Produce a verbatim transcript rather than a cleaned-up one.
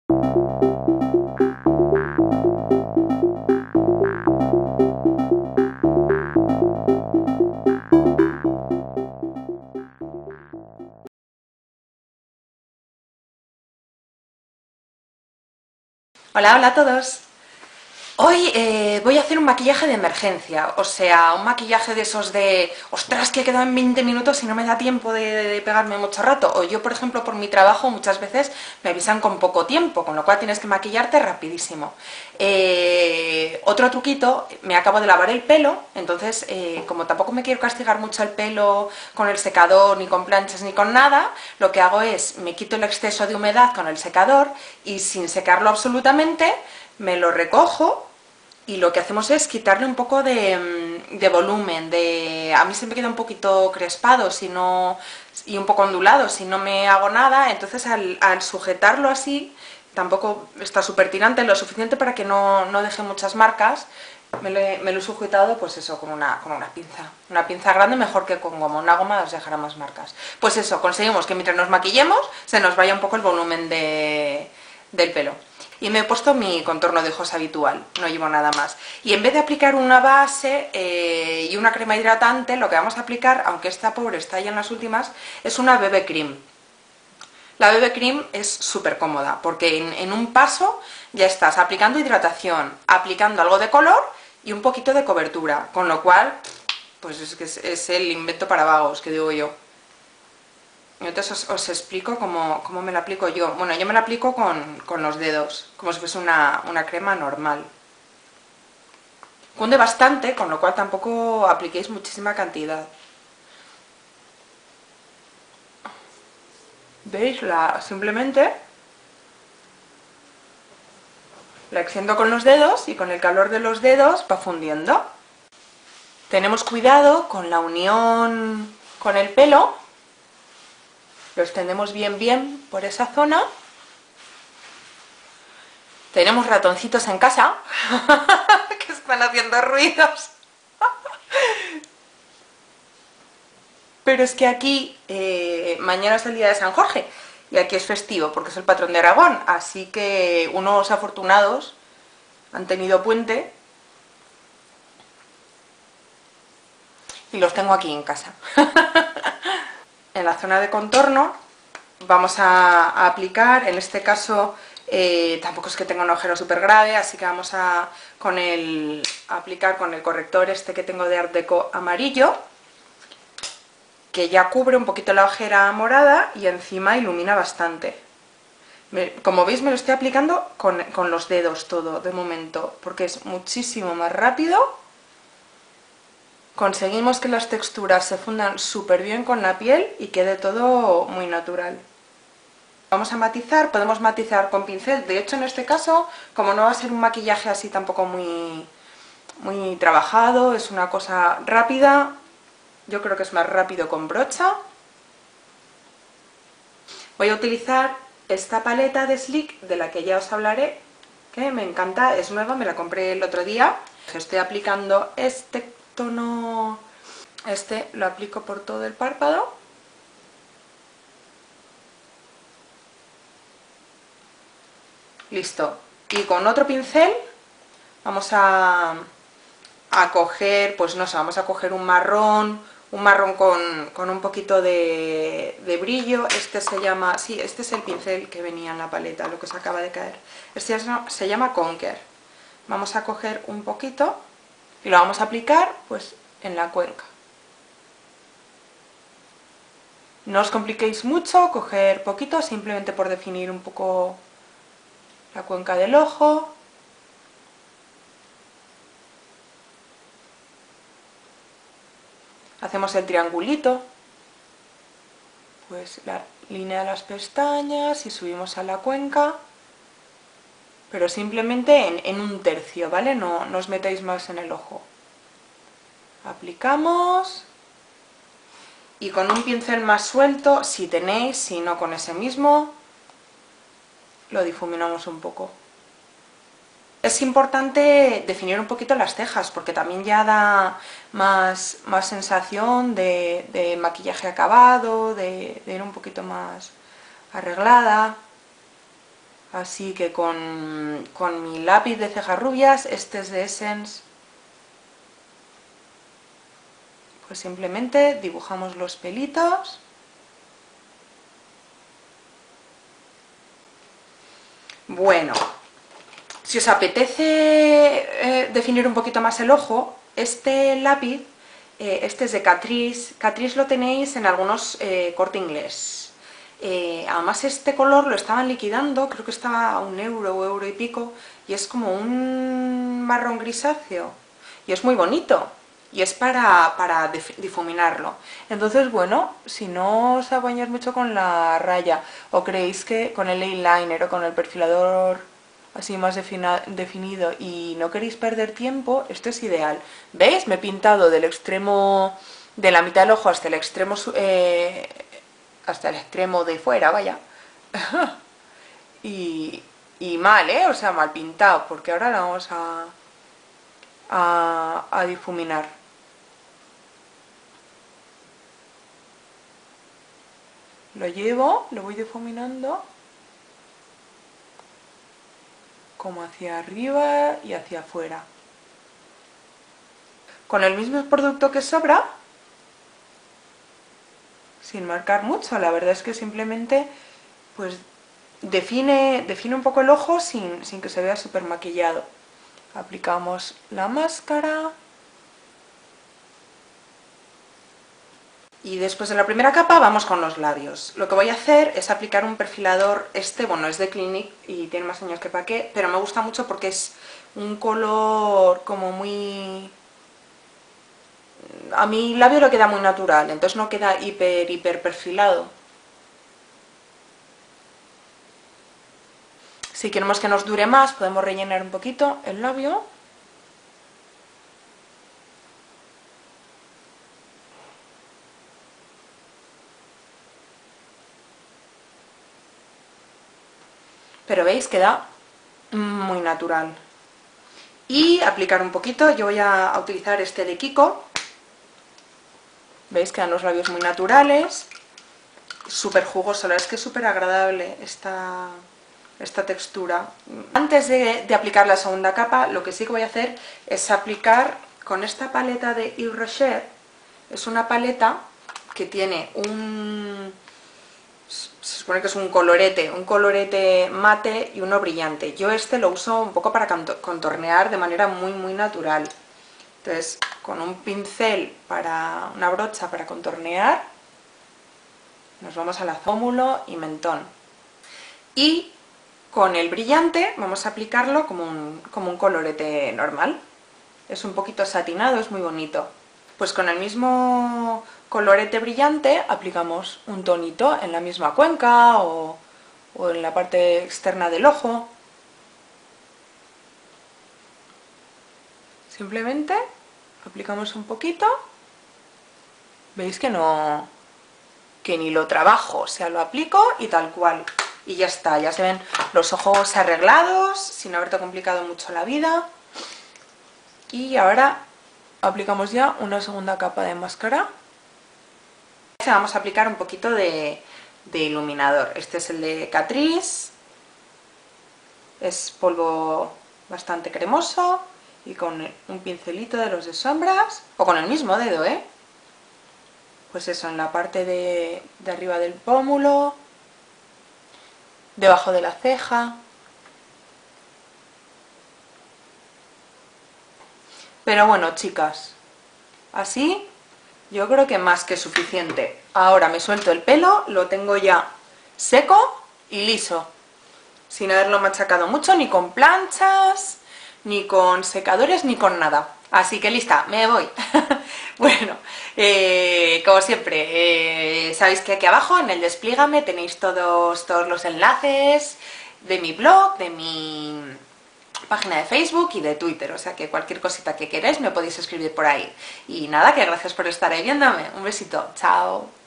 Hola, hola a todos. Hoy eh, voy a hacer un maquillaje de emergencia, o sea, un maquillaje de esos de ostras, que he quedado en veinte minutos y no me da tiempo de, de pegarme mucho rato. O yo, por ejemplo, por mi trabajo muchas veces me avisan con poco tiempo, con lo cual tienes que maquillarte rapidísimo. Eh, otro truquito, me acabo de lavar el pelo, entonces eh, como tampoco me quiero castigar mucho el pelo con el secador, ni con planchas, ni con nada, lo que hago es me quito el exceso de humedad con el secador y sin secarlo absolutamente, me lo recojo y lo que hacemos es quitarle un poco de, de volumen, de, a mí se me queda un poquito crespado si no, y un poco ondulado si no me hago nada, entonces al, al sujetarlo así, tampoco está súper tirante, lo suficiente para que no, no deje muchas marcas, me lo, he, me lo he sujetado pues eso, con una, con una pinza, una pinza grande mejor que con goma, una goma os dejará más marcas. Pues eso, conseguimos que mientras nos maquillemos se nos vaya un poco el volumen de, del pelo. Y me he puesto mi contorno de ojos habitual, no llevo nada más. Y en vez de aplicar una base eh, y una crema hidratante, lo que vamos a aplicar, aunque esta pobre está ya en las últimas, es una B B Cream. La B B Cream es súper cómoda, porque en, en un paso ya estás aplicando hidratación, aplicando algo de color y un poquito de cobertura, con lo cual, pues es que es, es el invento para vagos, que digo yo. Entonces os, os explico cómo, cómo me la aplico yo. Bueno, yo me la aplico con, con los dedos, como si fuese una, una crema normal. Cunde bastante, con lo cual tampoco apliquéis muchísima cantidad. ¿Veis? La, simplemente la extiendo con los dedos y con el calor de los dedos va fundiendo. Tenemos cuidado con la unión con el pelo. Lo extendemos bien bien por esa zona. Tenemos ratoncitos en casa que están haciendo ruidos. Pero es que aquí eh, mañana es el día de San Jorge y aquí es festivo porque es el patrón de Aragón, así que unos afortunados han tenido puente y los tengo aquí en casa. En la zona de contorno vamos a, a aplicar, en este caso eh, tampoco es que tenga un agujero súper grave, así que vamos a, con el, a aplicar con el corrector este que tengo de Art Deco amarillo, que ya cubre un poquito la ojera morada y encima ilumina bastante. Me, como veis me lo estoy aplicando con, con los dedos todo de momento, porque es muchísimo más rápido. Conseguimos que las texturas se fundan súper bien con la piel y quede todo muy natural. Vamos a matizar, podemos matizar con pincel, de hecho en este caso, como no va a ser un maquillaje así tampoco muy, muy trabajado, es una cosa rápida, yo creo que es más rápido con brocha. Voy a utilizar esta paleta de Sleek, de la que ya os hablaré, que me encanta, es nueva, me la compré el otro día. Estoy aplicando este tono, este lo aplico por todo el párpado. Listo. Y con otro pincel vamos a, a coger, pues no sé, vamos a coger un marrón, un marrón con, con un poquito de, de brillo. Este se llama, sí, este es el pincel que venía en la paleta, lo que se acaba de caer. Este se llama Conquer. Vamos a coger un poquito y lo vamos a aplicar pues en la cuenca. No os compliquéis mucho, coger poquito, simplemente por definir un poco la cuenca del ojo. Hacemos el triangulito, pues la línea de las pestañas y subimos a la cuenca, pero simplemente en, en un tercio, ¿vale? No, no os metáis más en el ojo. Aplicamos y con un pincel más suelto, si tenéis, si no con ese mismo, lo difuminamos un poco. Es importante definir un poquito las cejas porque también ya da más, más sensación de, de maquillaje acabado, de, de ir un poquito más arreglada. Así que con, con mi lápiz de cejas rubias, este es de Essence, pues simplemente dibujamos los pelitos. Bueno, si os apetece eh, definir un poquito más el ojo, este lápiz, eh, este es de Catrice. Catrice lo tenéis en algunos eh, Corte Inglés. Eh, además este color lo estaban liquidando, creo que estaba a un euro o euro y pico, y es como un marrón grisáceo, y es muy bonito, y es para, para difuminarlo. Entonces, bueno, si no os apañáis mucho con la raya, o creéis que con el eyeliner o con el perfilador así más definido y no queréis perder tiempo, esto es ideal. ¿Veis? Me he pintado del extremo, de la mitad del ojo hasta el extremo eh, hasta el extremo de fuera, vaya. y, y mal, ¿eh? O sea, mal pintado, porque ahora la vamos a, a, a difuminar. Lo llevo, lo voy difuminando como hacia arriba y hacia afuera. Con el mismo producto que sobra, sin marcar mucho, la verdad es que simplemente pues define, define un poco el ojo sin, sin que se vea súper maquillado. Aplicamos la máscara y después de la primera capa vamos con los labios. Lo que voy a hacer es aplicar un perfilador, este, bueno, es de Clinique y tiene más años que pa' qué, pero me gusta mucho porque es un color como muy... A mi labio le queda muy natural, entonces no queda hiper, hiper perfilado. Si queremos que nos dure más, podemos rellenar un poquito el labio. Pero veis, queda muy natural. Y aplicar un poquito, yo voy a utilizar este de Kiko. Veis, quedan los labios muy naturales. Súper jugoso, la verdad es que es súper agradable esta, esta textura. Antes de, de aplicar la segunda capa, lo que sí que voy a hacer es aplicar con esta paleta de Yves Rocher. Es una paleta que tiene un... se supone que es un colorete, un colorete mate y uno brillante. Yo este lo uso un poco para contornear de manera muy muy natural. Entonces, con un pincel para una brocha para contornear, nos vamos a la pómulo y mentón. Y con el brillante vamos a aplicarlo como un, como un colorete normal. Es un poquito satinado, es muy bonito. Pues con el mismo colorete brillante aplicamos un tonito en la misma cuenca o, o en la parte externa del ojo. Simplemente aplicamos un poquito. Veis que no, que ni lo trabajo, o sea, lo aplico y tal cual. Y ya está, ya se ven los ojos arreglados, sin haberte complicado mucho la vida. Y ahora aplicamos ya una segunda capa de máscara. Vamos a aplicar un poquito de, de iluminador. Este es el de Catrice. Es polvo bastante cremoso y con un pincelito de los de sombras, o con el mismo dedo, ¿eh? Pues eso, en la parte de, de arriba del pómulo, debajo de la ceja. Pero bueno, chicas, así yo creo que más que suficiente. Ahora me suelto el pelo, lo tengo ya seco y liso, sin haberlo machacado mucho, ni con planchas, ni con secadores, ni con nada. Así que lista, me voy. Bueno, eh, como siempre, eh, sabéis que aquí abajo en el desplígame tenéis todos, todos los enlaces de mi blog, de mi página de Facebook y de Twitter, o sea que cualquier cosita que queráis me podéis escribir por ahí. Y nada, que gracias por estar ahí viéndome. Un besito, chao.